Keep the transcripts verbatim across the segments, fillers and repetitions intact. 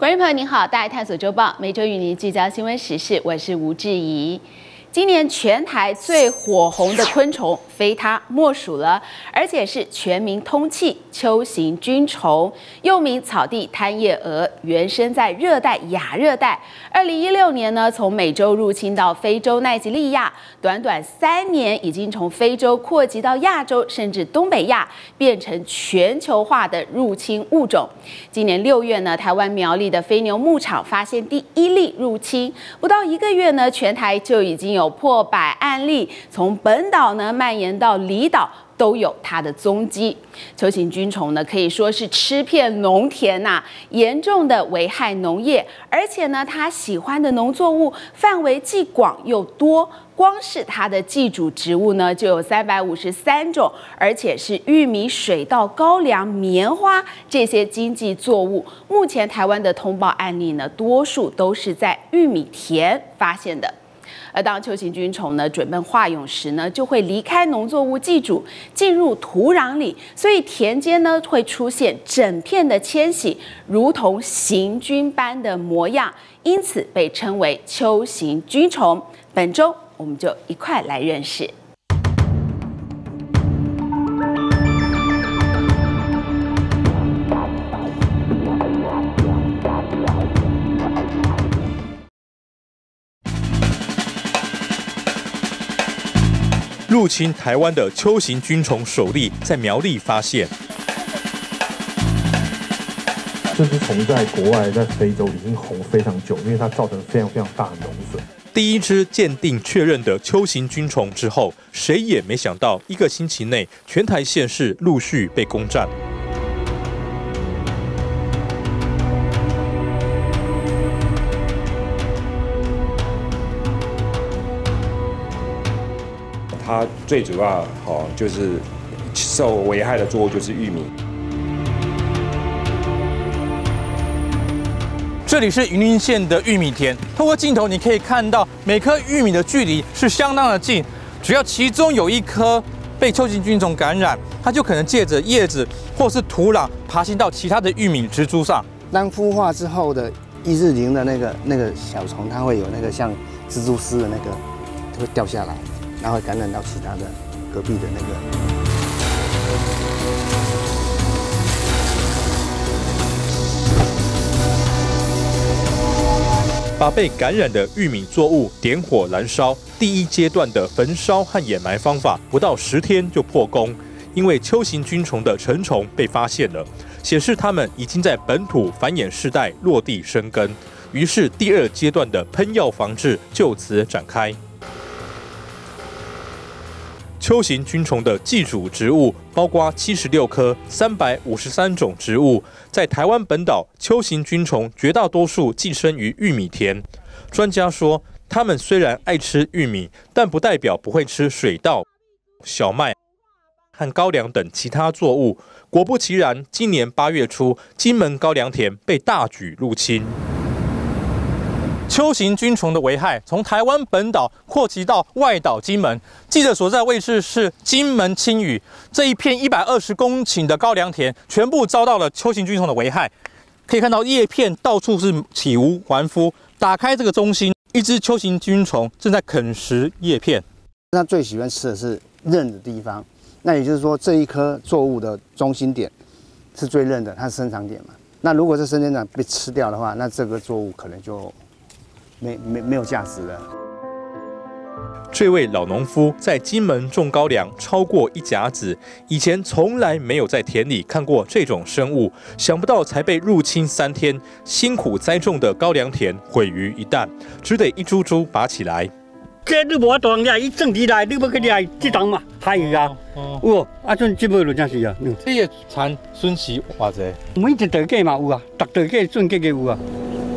观众朋友您好，大爱探索周报每周与您聚焦新闻时事，我是吴志怡。今年全台最火红的昆虫，非它莫属了，而且是全民通气秋行军虫，又名草地贪叶蛾，原生在热带、亚热带。二零一六年呢，从美洲入侵到非洲奈及利亚，短短三年已经从非洲扩及到亚洲，甚至东北亚，变成全球化的入侵物种。今年六月呢，台湾苗栗的飞牛牧场发现第一例入侵，不到一个月呢，全台就已经有破百案例，从本岛呢蔓延到离岛，都有它的踪迹。秋行军虫呢，可以说是吃遍农田呐、啊，严重的危害农业，而且呢，它喜欢的农作物范围既广又多。光是它的寄主植物呢，就有三百五十三种，而且是玉米、水稻、高粱、棉花这些经济作物。目前台湾的通报案例呢，多数都是在玉米田发现的。而当秋行军虫呢准备化蛹时呢，就会离开农作物寄主，进入土壤里，所以田间呢会出现整片的迁徙，如同行军般的模样，因此被称为秋行军虫。本周我们就一块来认识。 入侵台湾的秋行军虫首例在苗栗发现。 这只虫在国外，在非洲已经红非常久，因为它造成非常非常大的农损。 第一只鉴定确认的秋行军虫之后，谁也没想到，一个星期内，全台县市陆续被攻占。 它最主要哦，就是受危害的作物就是玉米。 这里是云林县的玉米田，透过镜头你可以看到每颗玉米的距离是相当的近，只要其中有一颗被秋行军虫感染，它就可能借着叶子或是土壤爬行到其他的玉米植株上。 当孵化之后的一日零的那个那个小虫，它会有那个像蜘蛛丝的那个会掉下来，然后感染到其他的隔壁的那个。 把被感染的玉米作物点火燃烧，第一阶段的焚烧和掩埋方法不到十天就破功，因为秋行军虫的成虫被发现了，显示它们已经在本土繁衍世代，落地生根。于是第二阶段的喷药防治就此展开。秋行军虫的寄主植物包括七十六棵、三百五十三种植物。在台湾本岛，秋行军虫绝大多数寄生于玉米田。专家说，它们虽然爱吃玉米，但不代表不会吃水稻、小麦和高粱等其他作物。果不其然，今年八月初，金门高粱田被大举入侵。 秋行军虫的危害从台湾本岛扩及到外岛金门。记者所在位置是金门青屿，这一片一百二十公顷的高粱田全部遭到了秋行军虫的危害。可以看到叶片到处是体无完肤。打开这个中心，一只秋行军虫正在啃食叶片。 它最喜欢吃的是韧的地方，那也就是说这一颗作物的中心点是最韧的，它是生长点嘛。那如果这生长点被吃掉的话，那这个作物可能就没没没有价值了。 这位老农夫在金门种高粱超过一甲子，以前从来没有在田里看过这种生物，想不到才被入侵三天，辛苦栽种的高粱田毁于一旦，只得一株株拔起来。 这你无法度掠，伊种地来，你要去掠这档嘛，还有啊，有啊，种这尾就真是啊。 这个蚕孙期偌济？ 每一道价嘛有啊，逐道价种价个有啊。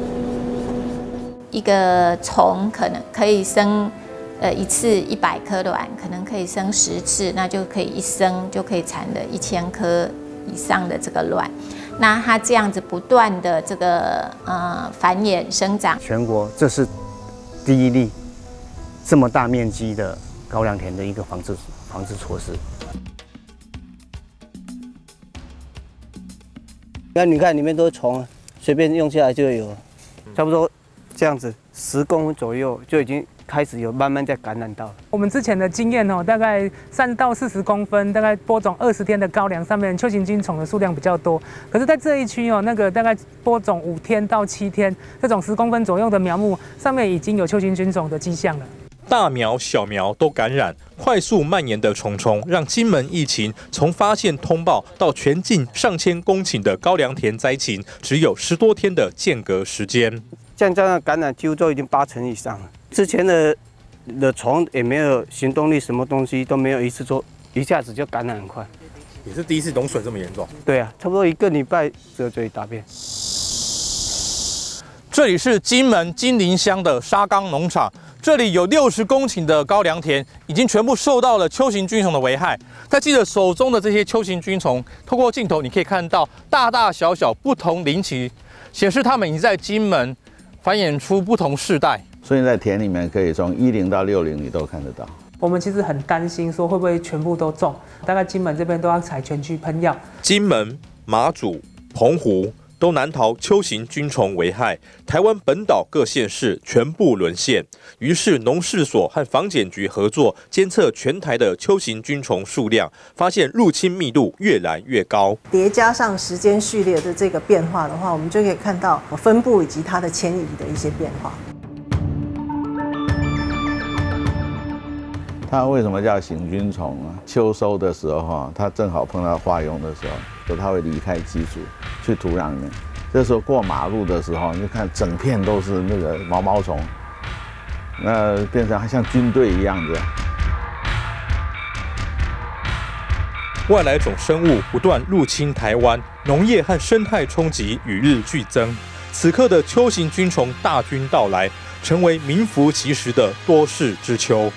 一个虫可能可以生，呃，一次一百颗卵，可能可以生十次，那就可以一生就可以产了一千颗以上的这个卵。那它这样子不断的这个呃繁衍生长， 全国这是第一例这么大面积的高粱田的一个防治防治措施。那你看里面都是虫， 随便用下来就有，差不多这样子十公分左右就已经开始有慢慢在感染到。 我们之前的经验哦，大概三到四十公分，大概播种二十天的高粱上面，秋行菌虫的数量比较多。可是，在这一区哦，那个大概播种五天到七天，这种十公分左右的苗木上面已经有秋行菌虫的迹象了。 大苗、小苗都感染，快速蔓延的虫虫让金门疫情从发现通报到全境上千公顷的高粱田灾情，只有十多天的间隔时间。 像这样的感染几乎都已经八成以上了。之前的的虫也没有行动力，什么东西都没有，一次做一下子就感染很快。 也是第一次农损这么严重。 对啊，差不多一个礼拜就就一大片。 这里是金门金陵乡的沙冈农场。这里有六十公顷的高粱田，已经全部受到了秋行菌虫的危害。在记者手中的这些秋行菌虫，透过镜头你可以看到大大小小不同龄期，显示它们已经在金门繁衍出不同世代。 所以在田里面可以从一零到六零你都看得到。 我们其实很担心说会不会全部都中，大概金门这边都要采全区喷药。 金门、马祖、澎湖都难逃秋行菌虫危害，台湾本岛各县市全部沦陷。于是农事所和防检局合作，监测全台的秋行菌虫数量，发现入侵密度越来越高。 叠加上时间序列的这个变化的话，我们就可以看到分布以及它的迁移的一些变化。 它为什么叫行菌虫啊？秋收的时候哈，它正好碰到化蛹的时候，所以它会离开基础去土壤里面。这时候过马路的时候，你就看整片都是那个毛毛虫，那变成像军队一样的。 外来种生物不断入侵台湾，农业和生态冲击与日俱增。此刻的秋行菌虫大军到来，成为名副其实的多事之秋。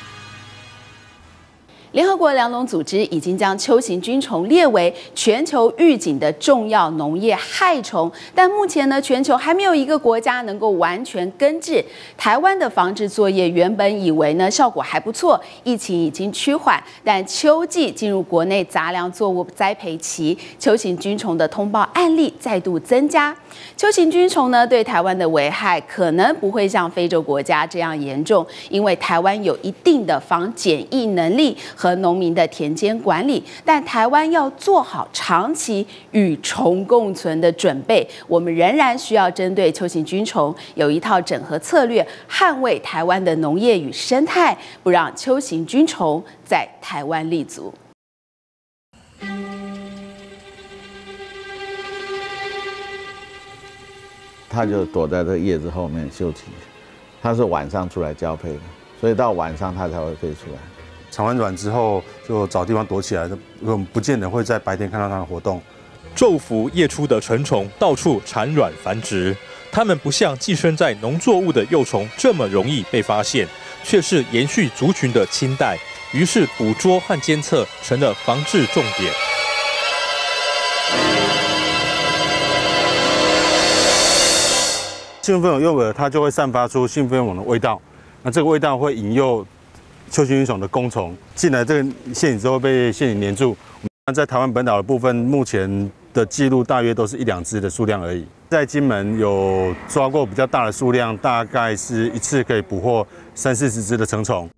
联合国粮农组织已经将秋行菌虫列为全球预警的重要农业害虫，但目前呢，全球还没有一个国家能够完全根治。台湾的防治作业原本以为呢效果还不错，疫情已经趋缓，但秋季进入国内杂粮作物栽培期，秋行菌虫的通报案例再度增加。秋行菌虫呢对台湾的危害可能不会像非洲国家这样严重，因为台湾有一定的防检疫能力和农民的田间管理，但台湾要做好长期与虫共存的准备。我们仍然需要针对秋行菌虫有一套整合策略，捍卫台湾的农业与生态，不让秋行菌虫在台湾立足。 它就躲在这叶子后面休息，它是晚上出来交配的，所以到晚上它才会飞出来。 产完卵之后就找地方躲起来的，我们不见得会在白天看到它的活动。 昼伏夜出的成虫到处产卵繁殖，它们不像寄生在农作物的幼虫这么容易被发现，却是延续族群的亲代。于是捕捉和监测成了防治重点。 兴奋蛹诱饵，它就会散发出兴奋蛹的味道，那这个味道会引诱秋行菌虫的公虫进来这个陷阱之后被陷阱黏住。那在台湾本岛的部分，目前的记录大约都是一两只的数量而已。在金门有抓过比较大的数量，大概是一次可以捕获三四十只的成虫。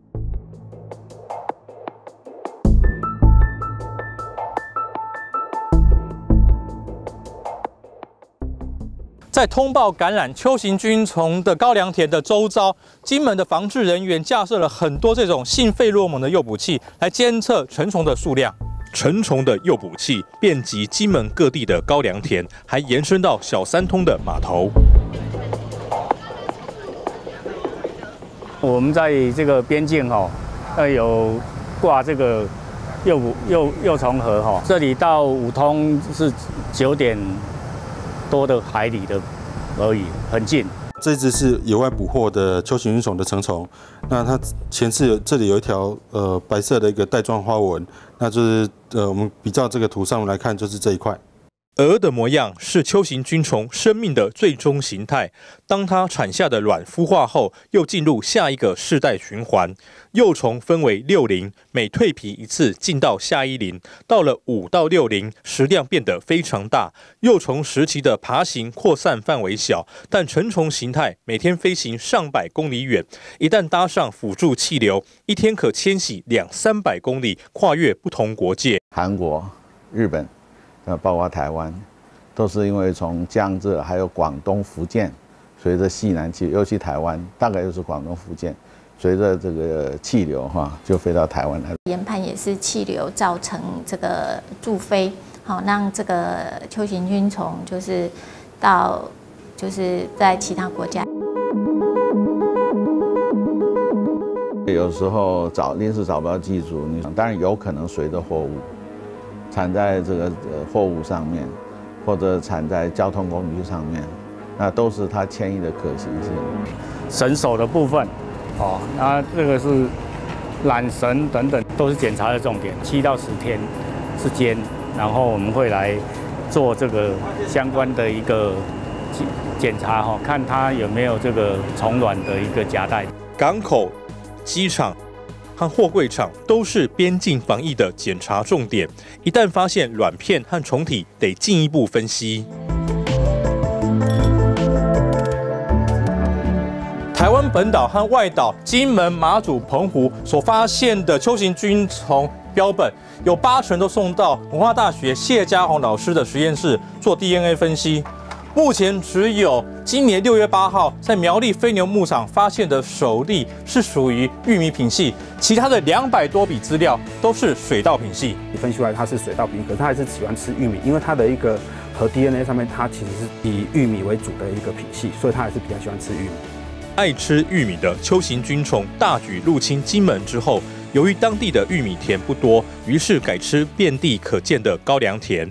在通报感染秋行菌虫的高粱田的周遭，金门的防治人员架设了很多这种性费洛蒙的诱捕器，来监测成虫的数量。 成虫的诱捕器遍及金门各地的高粱田，还延伸到小三通的码头。 我们在这个边境哈，呃有挂这个诱捕诱诱虫盒哈，这里到五通是九点多的海里的而已，很近。 这只是野外捕获的秋行菌虫的成虫，那它前翅有这里有一条呃白色的一个带状花纹，那就是呃我们比照这个图上来看，就是这一块。 蛾的模样是秋行菌虫生命的最终形态。当它产下的卵孵化后，又进入下一个世代循环。幼虫分为六龄，每蜕皮一次进到下一龄。到了五到六龄，食量变得非常大。幼虫时期的爬行扩散范围小，但成虫形态每天飞行上百公里远。一旦搭上辅助气流，一天可迁徙两三百公里，跨越不同国界。 韩国、日本。 呃，包括台湾，都是因为从江浙还有广东、福建，随着西南气，尤其台湾，大概就是广东、福建，随着这个气流哈，就飞到台湾来。 研判也是气流造成这个驻飞，好让这个秋行菌虫就是到就是在其他国家。 有时候找临时找不到寄主，你当然有可能随着货物。 产在这个呃货物上面，或者产在交通工具上面，那都是它迁移的可行性。 绳手的部分，哦，那这个是缆绳等等，都是检查的重点。七到十天之间，然后我们会来做这个相关的一个检查哈，看它有没有这个虫卵的一个夹带。 港口、机场。 和货柜场都是边境防疫的检查重点，一旦发现卵片和虫体，得进一步分析。 台湾本岛和外岛金门、马祖、澎湖所发现的秋行菌虫标本，有八成都送到文化大学谢家宏老师的实验室做 D N A 分析。 目前只有今年六月八号在苗栗飞牛牧场发现的首例是属于玉米品系，其他的两百多笔资料都是水稻品系。 你分析出来它是水稻品，可是它还是喜欢吃玉米，因为它的一个和 D N A 上面它其实是以玉米为主的一个品系，所以它还是比较喜欢吃玉米。 爱吃玉米的秋行菌虫大举入侵金门之后，由于当地的玉米田不多，于是改吃遍地可见的高粱田。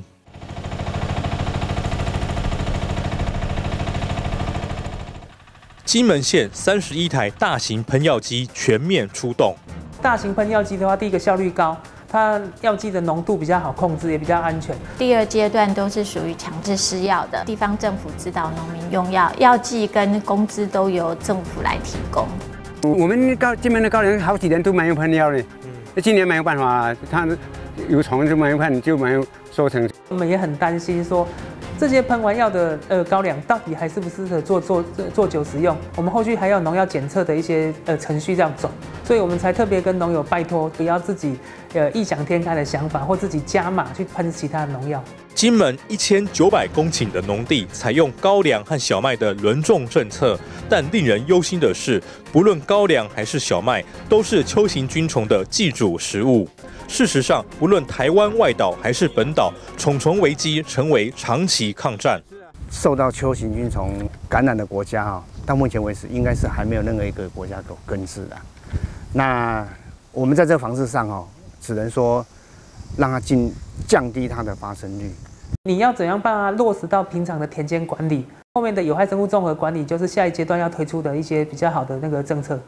金门县三十一台大型喷药机全面出动。 大型喷药机的话，第一个效率高，它药剂的浓度比较好控制，也比较安全。 第二阶段都是属于强制施药的，地方政府指导农民用药，药剂跟工资都由政府来提供。 我们高金门的高粱好几年都没有喷药呢，那今年没有办法，它有虫就没有喷，就没有收成。 我们也很担心说。 这些喷完药的呃高粱到底还适不适合做做做酒食用？我们后续还有农药检测的一些呃程序这样走，所以我们才特别跟农友拜托，不要自己呃异想天开的想法或自己加码去喷其他的农药。 金门一千九百公顷的农地采用高粱和小麦的轮种政策，但令人忧心的是，不论高粱还是小麦，都是秋行菌虫的寄主食物。 事实上，不论台湾外岛还是本岛，虫虫危机成为长期抗战。 受到秋行菌虫感染的国家啊，到目前为止应该是还没有任何一个国家有根治的。那我们在这个防治上哦，只能说让它尽降低它的发生率。 你要怎样把它落实到平常的田间管理？后面的有害生物综合管理，就是下一阶段要推出的一些比较好的那个政策。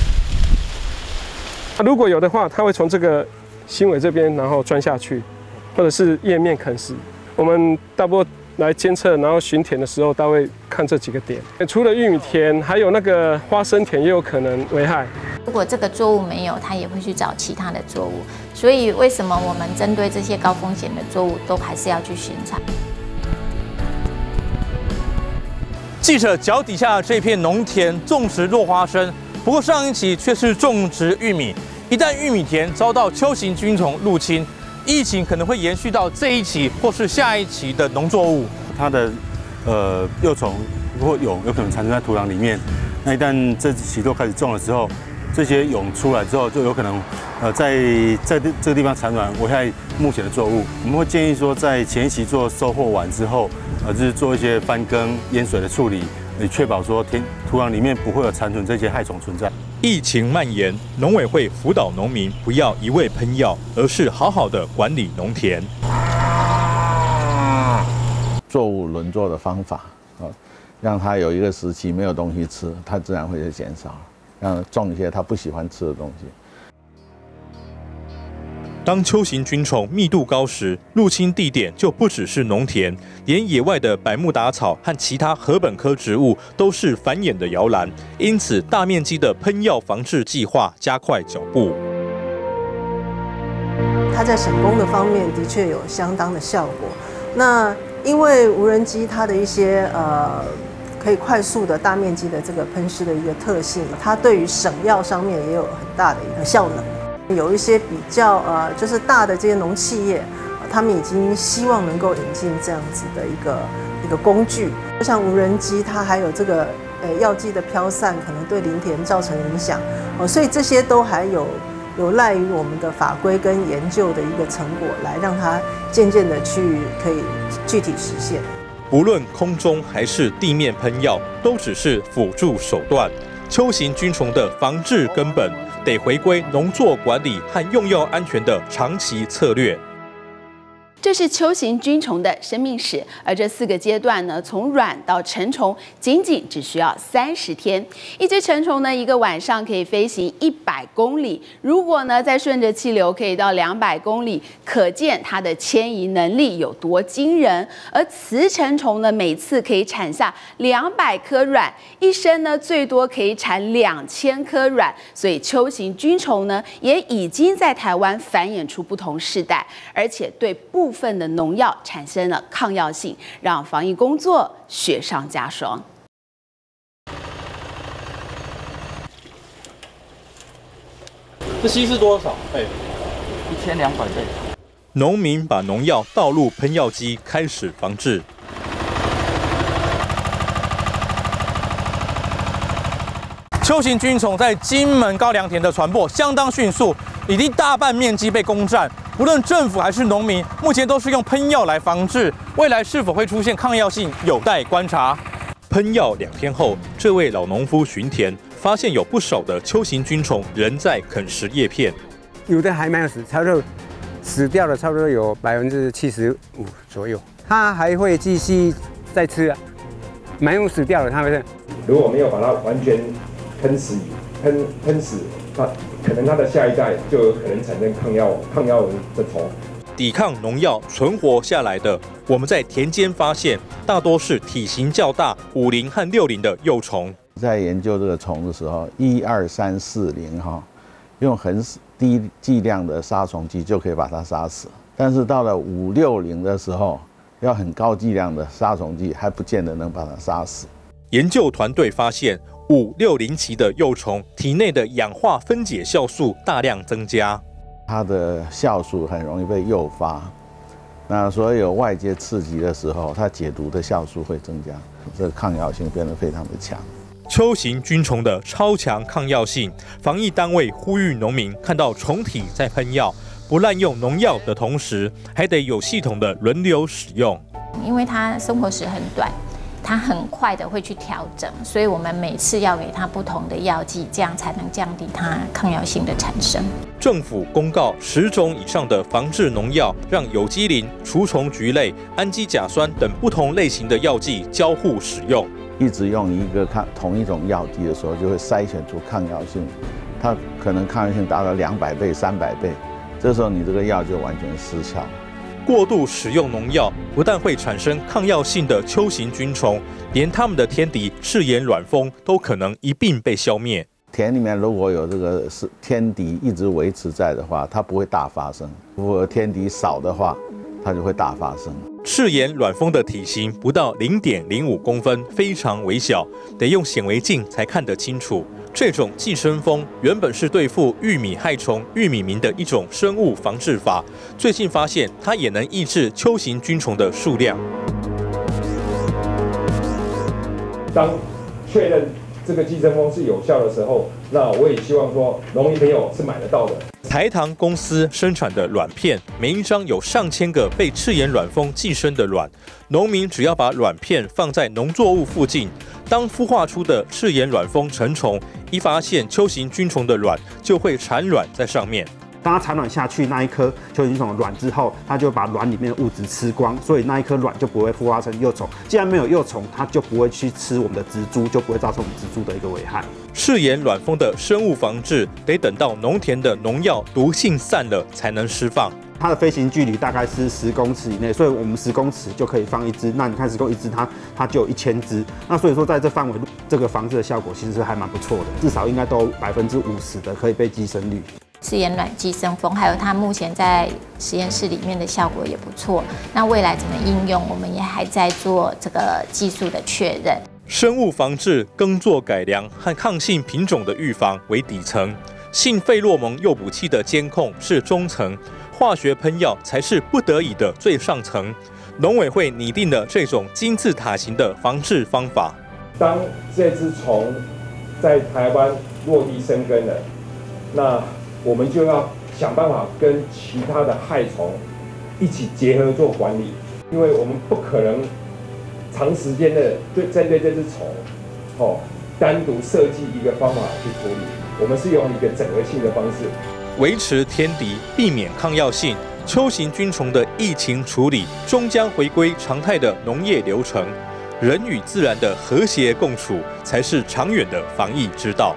如果有的话，它会从这个 新尾这边，然后钻下去，或者是叶面啃食。我们大波来监测，然后巡田的时候，都会看这几个点。除了玉米田，还有那个花生田也有可能危害。 如果这个作物没有，它也会去找其他的作物。所以为什么我们针对这些高风险的作物，都还是要去巡查？ 记者脚底下这片农田种植落花生，不过上一期却是种植玉米。 一旦玉米田遭到秋行菌虫入侵，疫情可能会延续到这一期或是下一期的农作物。 它的呃幼虫或蛹有可能产生在土壤里面，那一旦这期都开始种了之后，这些蛹出来之后，就有可能呃在在这个地方产卵，危害目前的作物。我们会建议说，在前一期做收获完之后，呃就是做一些翻耕、淹水的处理，以确保说田土壤里面不会有残存这些害虫存在。 疫情蔓延，农委会辅导农民不要一味喷药，而是好好的管理农田。 作物轮作的方法，啊，让它有一个时期没有东西吃，它自然会就减少，让种一些它不喜欢吃的东西。 当秋行菌虫密度高时，入侵地点就不只是农田，连野外的百慕达草和其他禾本科植物都是繁衍的摇篮。因此，大面积的喷药防治计划加快脚步。 它在省工的方面的确有相当的效果。那因为无人机它的一些呃可以快速的大面积的这个喷施的一个特性，它对于省药上面也有很大的一个效能。有一些比较呃就是大的这些农企业，呃、他们已经希望能够引进这样子的一个一个工具，就像无人机，它还有这个呃药剂的飘散可能对林田造成影响，哦，所以这些都还有。有赖于我们的法规跟研究的一个成果，来让它渐渐的去可以具体实现。 不论空中还是地面喷药，都只是辅助手段。秋行菌虫的防治根本得回归农作管理和用药安全的长期策略。 这是秋行菌虫的生命史，而这四个阶段呢，从卵到成虫，仅仅只需要三十天。一只成虫呢，一个晚上可以飞行一百公里，如果呢再顺着气流可以到两百公里，可见它的迁移能力有多惊人。而雌成虫呢，每次可以产下两百颗卵，一生呢最多可以产两千颗卵，所以秋行菌虫呢，也已经在台湾繁衍出不同世代，而且对部分的农药产生了抗药性，让防疫工作雪上加霜。 这稀释多少倍？ 一千两百倍。 农民把农药倒入喷药机，开始防治。 秋行菌虫在金门高粱田的传播相当迅速，已经大半面积被攻占。不论政府还是农民，目前都是用喷药来防治，未来是否会出现抗药性，有待观察。 喷药两天后，这位老农夫巡田，发现有不少的秋行菌虫仍在啃食叶片， 有的还没有死，差不多死掉了，差不多有百分之七十五左右，它还会继续再吃啊，没有死掉了，它会。 如果没有把它完全喷死，喷喷死它。可能它的下一代就有可能产生抗药抗药的虫， 抵抗农药存活下来的，我们在田间发现大多是体型较大五龄和六龄的幼虫。 在研究这个虫的时候，一二三四龄哈，用很低剂量的杀虫剂就可以把它杀死，但是到了五六龄的时候，要很高剂量的杀虫剂还不见得能把它杀死。 研究团队发现。五六龄期的幼虫体内的氧化分解酵素大量增加， 它的酵素很容易被诱发，那所以有外界刺激的时候，它解毒的酵素会增加，这个抗药性变得非常的强。 秋行菌虫的超强抗药性，防疫单位呼吁农民看到虫体在喷药，不滥用农药的同时，还得有系统的轮流使用， 因为它生活时很短。它很快的会去调整，所以我们每次要给它不同的药剂，这样才能降低它抗药性的产生。 政府公告十种以上的防治农药，让有机磷、除虫菊类、氨基甲酸等不同类型的药剂交互使用。 一直用一个抗同一种药剂的时候，就会筛选出抗药性，它可能抗药性达到两百倍、三百倍，这时候你这个药就完全失效。 过度使用农药不但会产生抗药性的秋行菌虫，连它们的天敌赤眼卵蜂都可能一并被消灭。 田里面如果有这个是天敌一直维持在的话，它不会大发生；如果天敌少的话，它就会大发生。 赤眼卵蜂的体型不到零点零五公分，非常微小，得用显微镜才看得清楚。这种寄生蜂原本是对付玉米害虫玉米螟的一种生物防治法，最近发现它也能抑制秋行菌虫的数量。 当确认这个寄生蜂是有效的时候，那我也希望说农民朋友是买得到的。 台糖公司生产的卵片，每一张有上千个被赤眼卵蜂寄生的卵，农民只要把卵片放在农作物附近，当孵化出的赤眼卵蜂成虫，一发现秋行菌虫的卵，就会产卵在上面。 当它产卵下去那一颗球形菌虫的卵之后，它就把卵里面的物质吃光，所以那一颗卵就不会孵化成幼虫。既然没有幼虫，它就不会去吃我们的植株，就不会造成我们植株的一个危害。 饰演卵蜂的生物防治，得等到农田的农药毒性散了才能释放。 它的飞行距离大概是十公尺以内，所以我们十公尺就可以放一只。那你看十公一只，它它就有一千只。那所以说在这范围，这个防治的效果其实还蛮不错的，至少应该都百分之五十的可以被寄生率。 饰演卵寄生蜂，还有它目前在实验室里面的效果也不错。那未来怎么应用，我们也还在做这个技术的确认。 生物防治、耕作改良和抗性品种的预防为底层，性费洛蒙诱捕器的监控是中层。化学喷药才是不得已的最上层。农委会拟定了这种金字塔型的防治方法。 当这只虫在台湾落地生根了，那我们就要想办法跟其他的害虫一起结合做管理，因为我们不可能长时间的对针对这只虫，哦，单独设计一个方法去处理。我们是用一个整合性的方式。 维持天敌，避免抗药性，秋行菌虫的疫情处理终将回归常态的农业流程。人与自然的和谐共处，才是长远的防疫之道。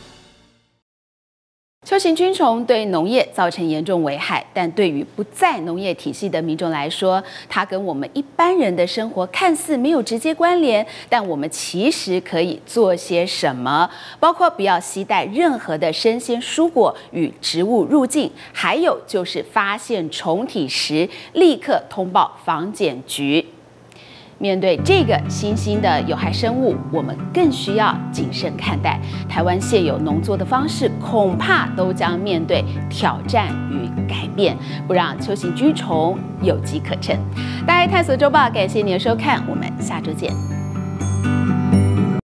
秋行菌虫对农业造成严重危害，但对于不在农业体系的民众来说，它跟我们一般人的生活看似没有直接关联，但我们其实可以做些什么？包括不要携带任何的生鲜蔬果与植物入境，还有就是发现虫体时立刻通报防检局。面对这个新兴的有害生物，我们更需要谨慎看待。台湾现有农作的方式，恐怕都将面对挑战与改变，不让秋行菌虫有机可乘。大爱探索周报，感谢您的收看，我们下周见。